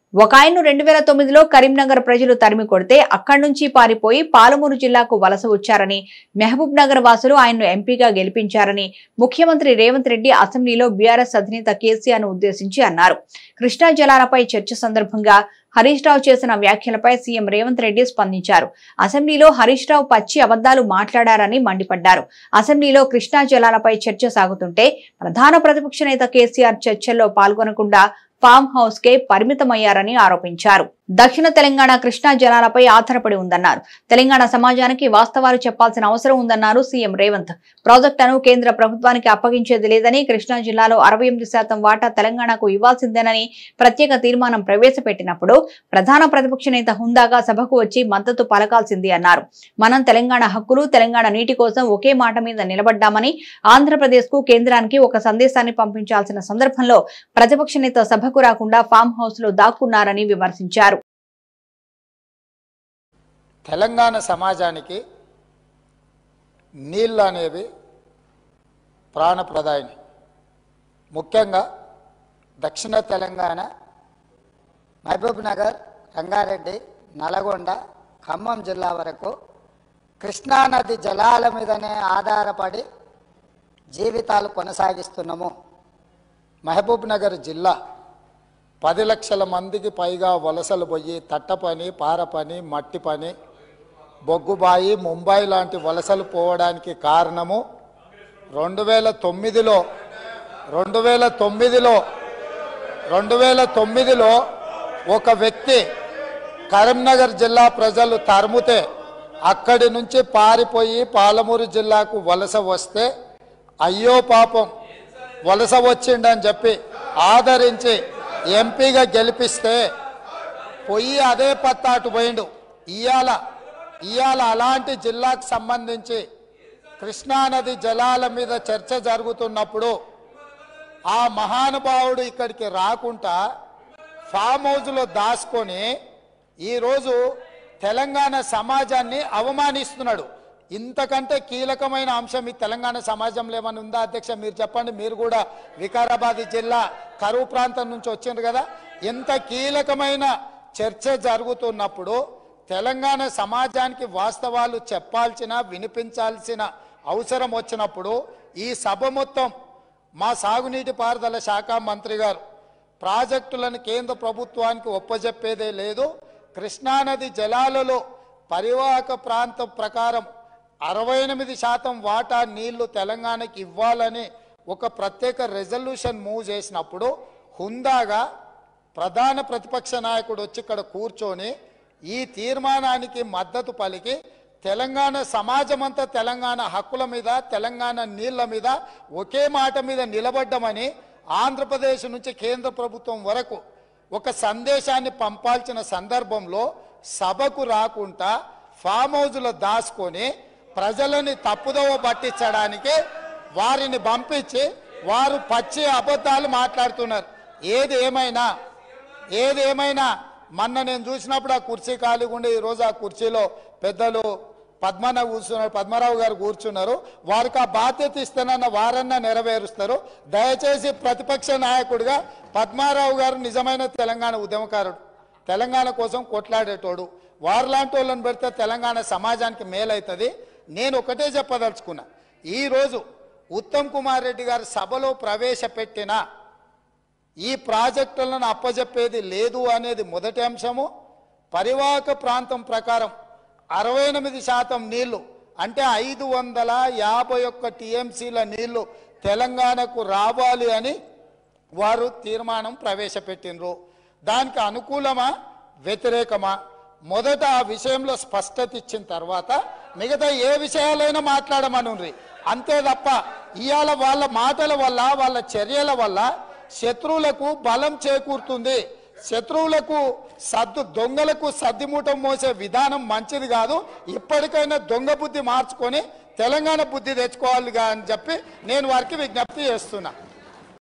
ఒక ఆయన్ను 2009లో కరీంనగర్ ప్రజలు తరిమి కొడితే అక్కడి నుంచి పారిపోయి పాలమూరు జిల్లాకు వలస వచ్చారని, మహబూబ్ నగర్ వాసులు ఆయన్ను ఎంపీగా గెలిపించారని ముఖ్యమంత్రి రేవంత్ రెడ్డి అసెంబ్లీలో బీఆర్ఎస్ అధినేత కేసీఆర్ ను ఉద్దేశించి అన్నారు. కృష్ణా జలాలపై చర్చ సందర్భంగా హరీష్ రావు చేసిన వ్యాఖ్యలపై సీఎం రేవంత్ రెడ్డి స్పందించారు. అసెంబ్లీలో హరీష్ రావు పచ్చి అబద్దాలు మాట్లాడారని మండిపడ్డారు. అసెంబ్లీలో కృష్ణా జలాలపై చర్చ సాగుతుంటే ప్రధాన ప్రతిపక్ష నేత కేసీఆర్ చర్చల్లో పాల్గొనకుండా ఫామ్ హౌస్ కే పరిమితమయ్యారని ఆరోపించారు. దక్షిణ తెలంగాణ కృష్ణా జలాలపై ఆధారపడి ఉందన్నారు. తెలంగాణ సమాజానికి వాస్తవాలు చెప్పాల్సిన అవసరం ఉందన్నారు సీఎం రేవంత్. ప్రాజెక్టును కేంద్ర ప్రభుత్వానికి అప్పగించేది లేదని, కృష్ణా జిల్లాలో 68% వాటా తెలంగాణకు ఇవ్వాల్సిందేనని ప్రత్యేక తీర్మానం ప్రవేశపెట్టినప్పుడు ప్రధాన ప్రతిపక్ష నేత హుందాగా సభకు వచ్చి మద్దతు పలకాల్సింది అన్నారు. మనం తెలంగాణ హక్కులు, తెలంగాణ నీటి కోసం ఒకే మాట మీద నిలబడ్డామని, ఆంధ్రప్రదేశ్ కు కేంద్రానికి ఒక సందేశాన్ని పంపించాల్సిన సందర్భంలో ప్రతిపక్ష నేత సభకు రాకుండా ఫామ్ హౌస్ లో దాక్కున్నారని విమర్శించారు. తెలంగాణ సమాజానికి నీళ్ళు అనేవి ప్రాణప్రదాయిని. ముఖ్యంగా దక్షిణ తెలంగాణ మహబూబ్ నగర్, రంగారెడ్డి, నల్గొండ, ఖమ్మం జిల్లా వరకు కృష్ణానది జలాల మీదనే ఆధారపడి జీవితాలు కొనసాగిస్తున్నాము. మహబూబ్ నగర్ జిల్లా 10 లక్షల మందికి పైగా వలసలు పోయి తట్ట పని, పార పని, మట్టి పని, బొగ్గుబాయి, ముంబై లాంటి వలసలు పోవడానికి కారణము 2009లో ఒక వ్యక్తి కరీంనగర్ జిల్లా ప్రజలు తరుముతే అక్కడి నుంచి పారిపోయి పాలమూరు జిల్లాకు వలస వస్తే అయ్యో పాపం వలస వచ్చిండని చెప్పి ఆదరించి ఎంపీగా గెలిపిస్తే పోయి అదే పత్తాటు పోయిండు. ఇవాళ అలాంటి జిల్లాకు సంబంధించి కృష్ణానది జలాల మీద చర్చ జరుగుతున్నప్పుడు ఆ మహానుభావుడు ఇక్కడికి రాకుండా ఫామ్ హౌస్లో దాచుకొని ఈరోజు తెలంగాణ సమాజాన్ని అవమానిస్తున్నాడు. ఇంతకంటే కీలకమైన అంశం ఈ తెలంగాణ సమాజంలో ఏమైనా ఉందా అధ్యక్ష? మీరు చెప్పండి. మీరు కూడా వికారాబాద్ జిల్లా కరువు ప్రాంతం నుంచి వచ్చిండ్రు కదా. ఎంత కీలకమైన చర్చ జరుగుతున్నప్పుడు తెలంగాణ సమాజానికి వాస్తవాలు చెప్పాల్సిన, వినిపించాల్సిన అవసరం వచ్చినప్పుడు ఈ సభ మొత్తం మా సాగునీటి పారుదల శాఖ మంత్రి గారు ప్రాజెక్టులను కేంద్ర ప్రభుత్వానికి ఒప్పజెప్పేదే లేదు, కృష్ణానది జలాలలో పరివాహక ప్రాంతం ప్రకారం 68% వాటా నీళ్లు తెలంగాణకి ఇవ్వాలని ఒక ప్రత్యేక రెజల్యూషన్ మూవ్ చేసినప్పుడు హుందాగా ప్రధాన ప్రతిపక్ష నాయకుడు వచ్చి ఇక్కడ కూర్చొని ఈ తీర్మానానికి మద్దతు పలికి తెలంగాణ సమాజమంతా తెలంగాణ హక్కుల మీద, తెలంగాణ నీళ్ల మీద ఒకే మాట మీద నిలబడ్డమని ఆంధ్రప్రదేశ్ నుంచి కేంద్ర ప్రభుత్వం వరకు ఒక సందేశాన్ని పంపాల్సిన సందర్భంలో సభకు రాకుండా ఫామ్ హౌస్లో దాచుకొని ప్రజలని తప్పుదోవ పట్టించడానికి వారిని పంపించి వారు పచ్చి అబద్ధాలు మాట్లాడుతున్నారు. ఏది ఏమైనా మొన్న నేను చూసినప్పుడు ఆ కుర్చీ ఖాళీగా ఉండే ఈరోజు ఆ కుర్చీలో పెద్దలు పద్మరావు గారు కూర్చున్నారు. వారికి ఆ బాధ్యత ఇస్తానన్న వారన్నా నెరవేరుస్తారు. దయచేసి ప్రతిపక్ష నాయకుడిగా పద్మారావు గారు నిజమైన తెలంగాణ ఉద్యమకారుడు, తెలంగాణ కోసం కొట్లాడేటోడు. వారిలాంటి వాళ్ళని పెడితే తెలంగాణ సమాజానికి మేలవుతుంది. నేను ఒకటే చెప్పదలుచుకున్నా, ఈరోజు ఉత్తమ్ కుమార్ రెడ్డి గారు సభలో ప్రవేశపెట్టిన ఈ ప్రాజెక్టులను అప్పజెప్పేది లేదు అనేది మొదటి అంశము. పరివాహక ప్రాంతం ప్రకారం 68% నీళ్లు అంటే 551 టీఎంసీల నీళ్లు తెలంగాణకు రావాలి అని వారు తీర్మానం ప్రవేశపెట్టినరు. దానికి అనుకూలమా వ్యతిరేకమా మొదట ఆ విషయంలో స్పష్టత ఇచ్చిన తర్వాత మిగతా ఏ విషయాలైనా మాట్లాడమనుండ్రి. అంతే తప్ప ఇవాళ వాళ్ళ మాటల వల్ల, వాళ్ళ చర్యల వల్ల శత్రువులకు బలం చేకూరుతుంది. శత్రువులకు దొంగలకు సద్దిమూటం మోసే విధానం మంచిది కాదు. ఇప్పటికైనా దొంగ బుద్ధి మార్చుకొని తెలంగాణ బుద్ధి తెచ్చుకోవాలిగా అని చెప్పి నేను వారికి విజ్ఞప్తి చేస్తున్నా.